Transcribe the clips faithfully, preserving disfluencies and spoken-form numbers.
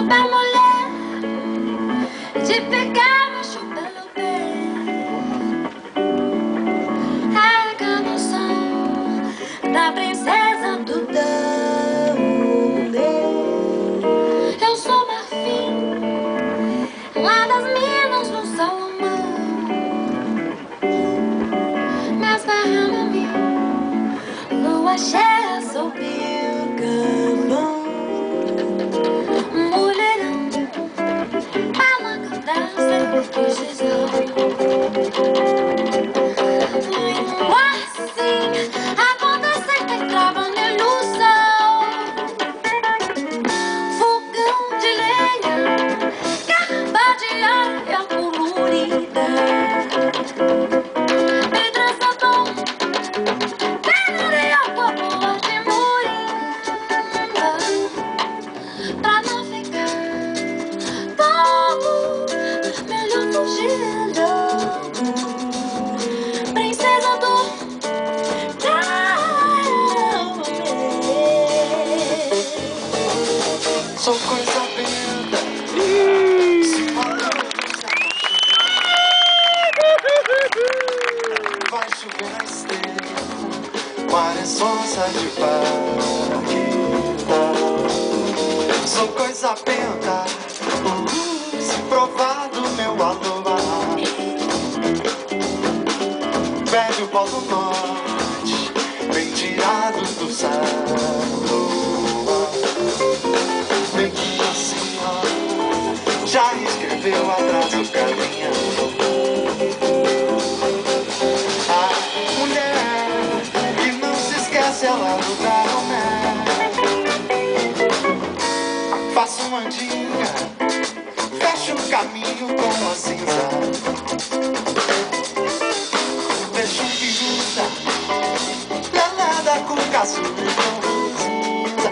pra mulher, de pegar macho pelo pé. É a canção da princesa do Dão. Eu sou marfim, lá das minas do Salomão. Mas derrama-me lua cheia sob o galão. Mulherão, palanca dança que gisão. Assim, acontece que trava na ilusão. Fogão de lenha, garba de areia colorida. Pedra-sadão, penaria, boa de moringa. Pra não ficar bobo, melhor fugir logo. Princesa do sou coisa benta. Se vai chover na esteira, mareçosa de barriga. Sou coisa benta. Se provar do meu aloha, velho pó do norte, bem tirado do salo. Bem que a senhora já escreveu atrás do caminhão. A mulher que não se esquece, ela não dá romé. Faço uma mandinga, fecho um caminho com a cinza. Deixo um piruta, lelada com caçula e cinza.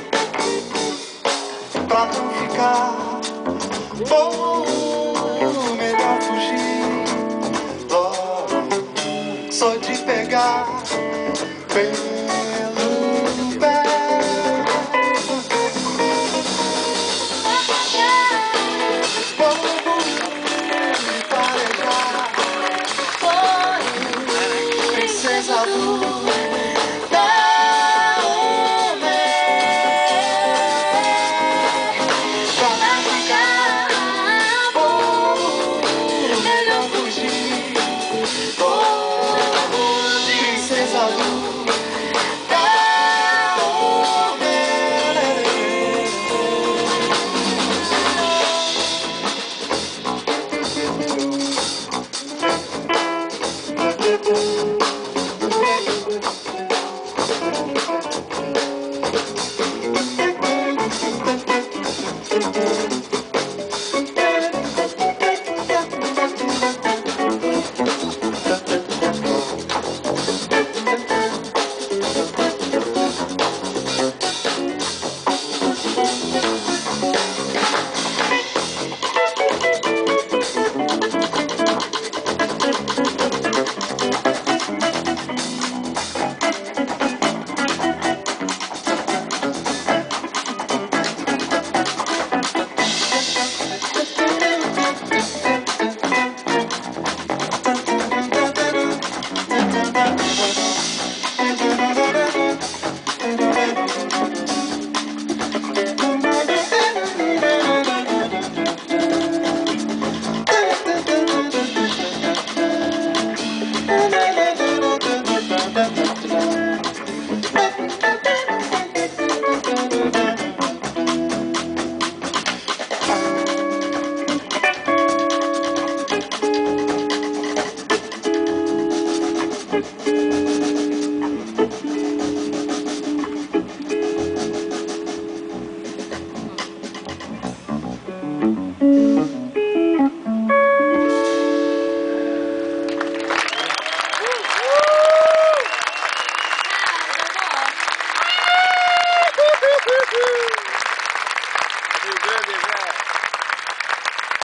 Pra não ficar bom, melhor fugir logo. Sou de pegar pelo pé. Vou me farejar, princesa do